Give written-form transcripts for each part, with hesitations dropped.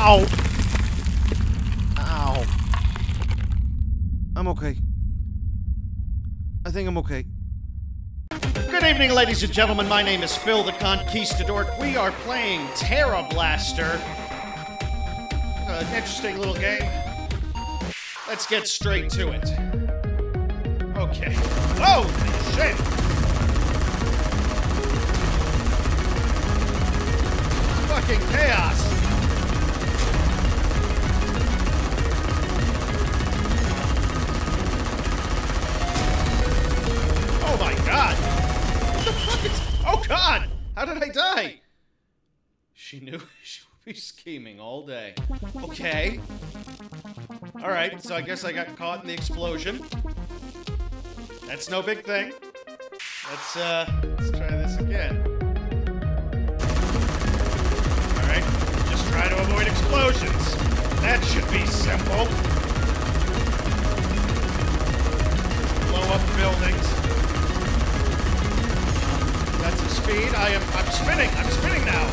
Ow! Ow. I'm okay. I think I'm okay. Good evening, ladies and gentlemen. My name is Phil the Conquistador. We are playing Terra Blaster. An interesting little game. Let's get straight to it. Okay. Oh, shit! Fucking chaos. Oh my god! What the fuck is... Oh god! How did I die? She knew she would be scheming all day. Okay. Alright, so I guess I got caught in the explosion. That's no big thing. Let's try this again. Alright, just try to avoid explosions. That should be simple. Blow up buildings. That's the speed. I'm spinning now.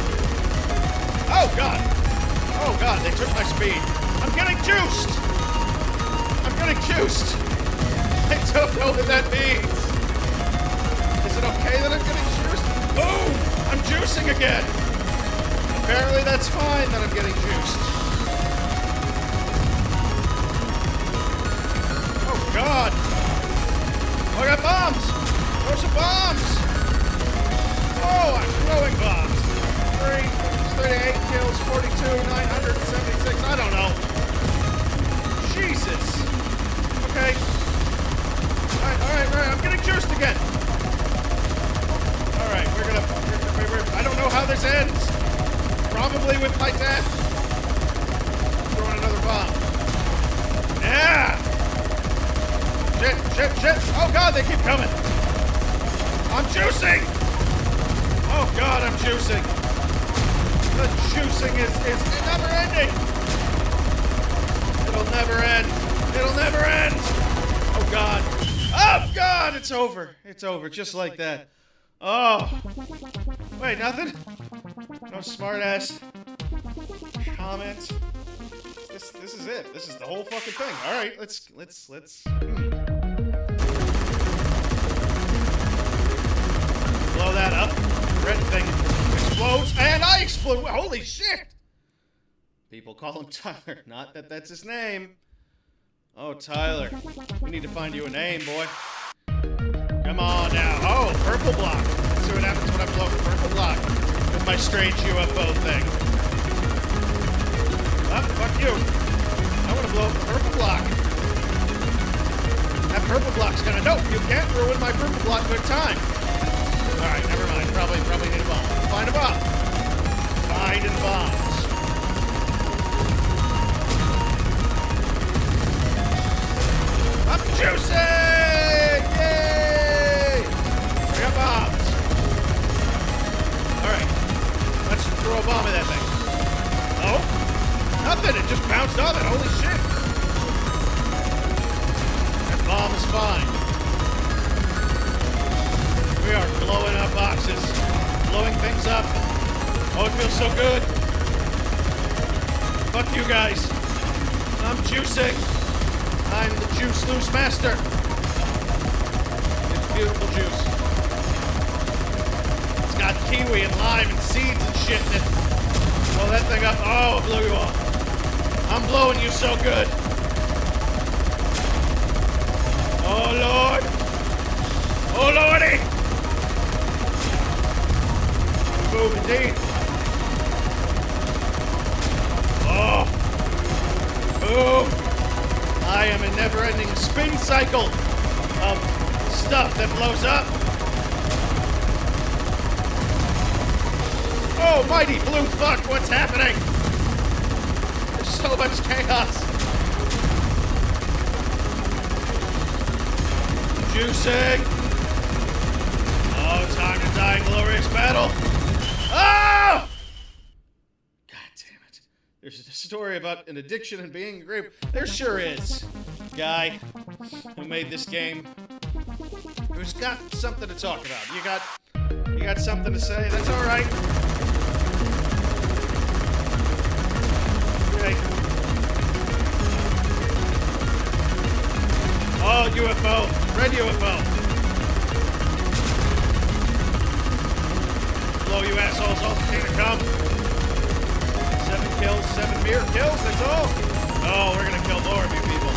Oh god. Oh god, they took my speed. I'm getting juiced. I don't know what that means. Is it okay that I'm getting juiced? Boom! I'm juicing again. Apparently that's fine that I'm getting juiced. Oh god. Oh, I got bombs. Throw some bombs. Oh, I'm throwing bombs. 38 kills, 42, 976. I don't know. Jesus. Okay. Alright, I'm getting juiced again. Alright, I don't know how this ends. Probably with my death. Throwing another bomb. Yeah! Shit. Oh god, they keep coming. I'm juicing! Oh god, I'm juicing. The juicing is never ending. It'll never end. Oh god. Oh god, it's over. It's over, just like that. Oh. Wait, nothing? No smart ass comment. This is it. This is the whole fucking thing. Alright, let's blow that up. Red thing explodes, and I explode. Holy shit! People call him Tyler. Not that that's his name. Oh, Tyler. We need to find you a name, boy. Come on now. Oh, purple block. Let's see what happens when I blow up a purple block with my strange UFO thing. Oh, fuck you. I want to blow up a purple block. That purple block's gonna... No, you can't ruin my purple block good time. Alright, never mind. Probably need a bomb. Find a bomb. Finding bombs. I'm juicing! Yay! I got bombs. Alright. Let's throw a bomb at that thing. Oh? Nothing. It just bounced off it. Holy shit. That bomb is fine. We are blowing up boxes. Blowing things up. Oh, it feels so good. Fuck you guys. I'm juicing. I'm the juice loose master. It's beautiful juice. It's got kiwi and lime and seeds and shit in it. Blow that thing up. Oh, it blew you off. I'm blowing you so good. Oh, Lord. Oh, Lordy. Boom, indeed. Oh. Boom. I am a never-ending spin cycle of stuff that blows up. Oh, mighty blue fuck, what's happening? There's so much chaos. Juicing. Oh, time to die in glorious battle. Oh! God damn it. There's a story about an addiction and being a grape. There sure is. Guy who made this game, who's got something to talk about. You got something to say? That's all right. UFO. Red UFO. Blow you assholes all the to come. 7 kills, 7 mere kills, that's all. Oh, we're gonna kill more of you people.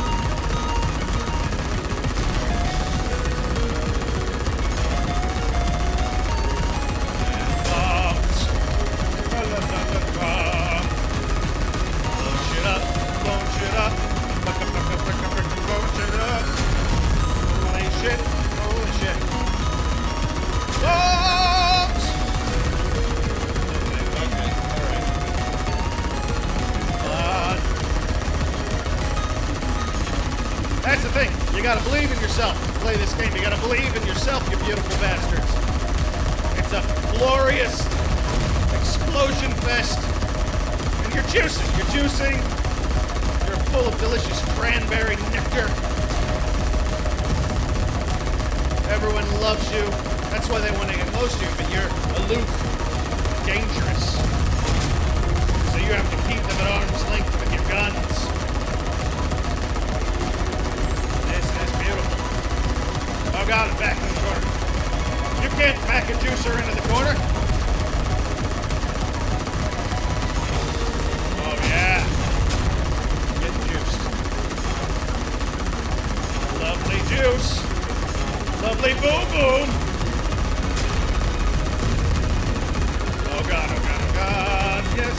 That's the thing. You gotta believe in yourself to play this game. You gotta believe in yourself, you beautiful bastards. It's a glorious explosion fest. And you're juicing. You're juicing. You're full of delicious cranberry nectar. Everyone loves you. That's why they want to get close to you, but you're aloof, dangerous. So you have to keep them at arm's length with your guns. Oh god, I'm back in the corner. You can't back a juicer into the corner. Oh yeah. Get juiced. Lovely juice. Lovely boom boom. Oh god, oh god, oh god. Yes.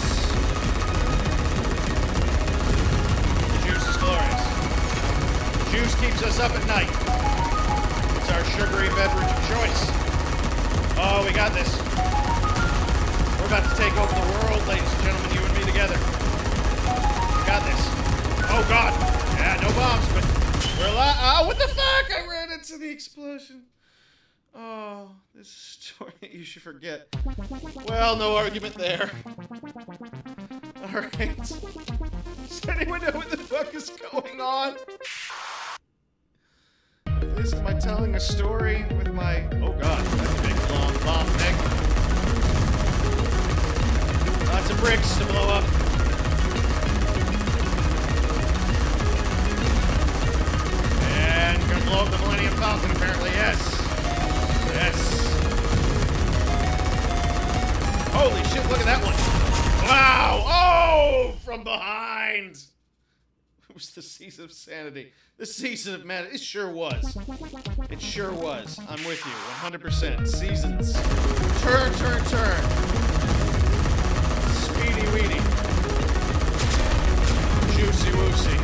The juice is glorious. Juice keeps us up at night. It's our sugary beverage of choice. Oh, we got this. We're about to take over the world, ladies and gentlemen, you and me together. We got this. Oh, God. Yeah, no bombs, but we're alive. Oh, what the fuck? I ran into the explosion. Oh, this is a story you should forget. Well, no argument there. All right. Does anyone know what the fuck is going on? Am I telling a story with my... Oh god, that's a big long bomb thing. Lots of bricks to blow up. And gonna blow up the Millennium Falcon apparently, yes. Yes. Holy shit, look at that one. Wow! Oh! From behind! It was the season of sanity. The season of madness. It sure was. It sure was. I'm with you, 100%. Seasons. Turn, turn, turn. Speedy weedy. Juicy woosey.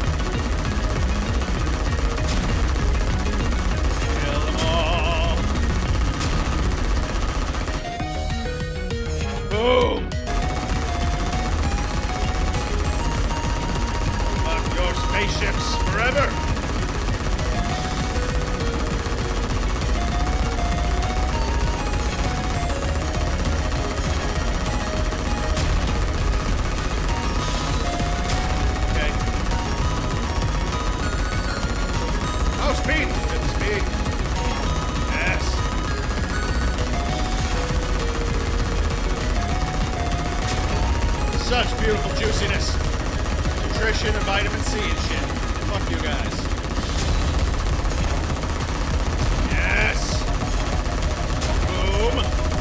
Kill them all. Boom. Spaceships forever. Okay. Oh, speed. Good speed. Yes. Such beautiful juiciness. Nutrition and vitamin C and shit. Fuck you guys. Yes. Boom.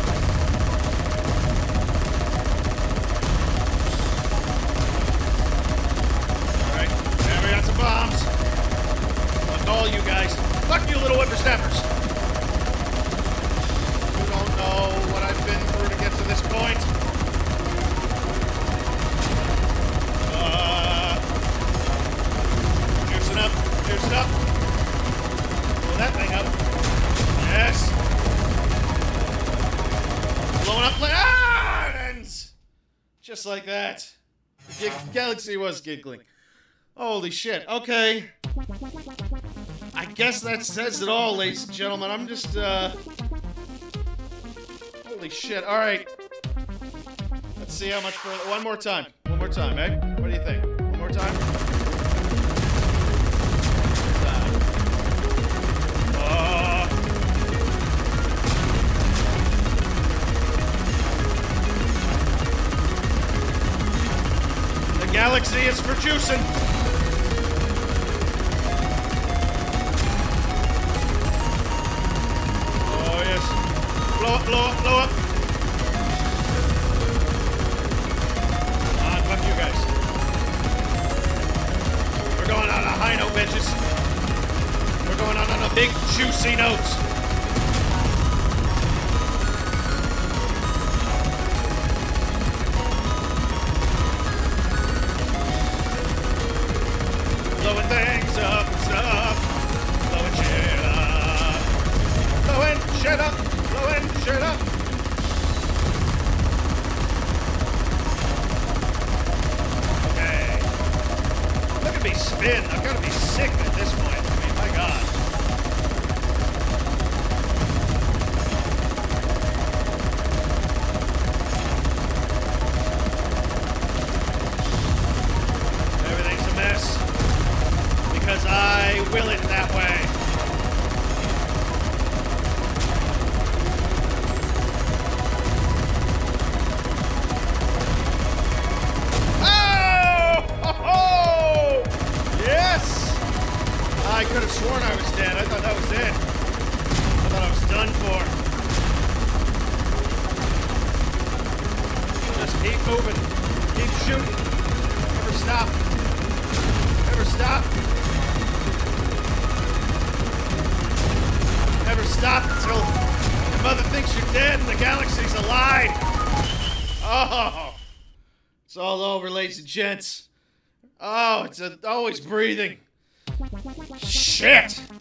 Alright. And we got some bombs. Fuck all you guys. Fuck you little whippersnappers. You don't know what I've been through to get to this point. Juice it up. Blow that thing up. Yes. Blowing up like and just like that. The galaxy was giggling. Holy shit. Okay. I guess that says it all, ladies and gentlemen. I'm just holy shit. Alright. Let's see how much further. One more time. One more time, eh? What do you think? One more time? The galaxy is for juicing. Blow up, blow up, blow up. Come on, fuck you guys. We're going on a high note, bitches. We're going on a big, juicy note. Blowing things up and stuff. Blowing shit up. Blowing shit up. Blowing shit up. Okay. Look at me spin. I've got to be sick at this point. I mean, my God. Everything's a mess. Because I will it that way. Oh! Yes! I could have sworn I was dead. I thought that was it. I thought I was done for. Just keep moving. Keep shooting. Never stop. Never stop. Never stop until your mother thinks you're dead and the galaxy's alive. Oh, it's all over, ladies and gents. Oh, it's always breathing. Shit.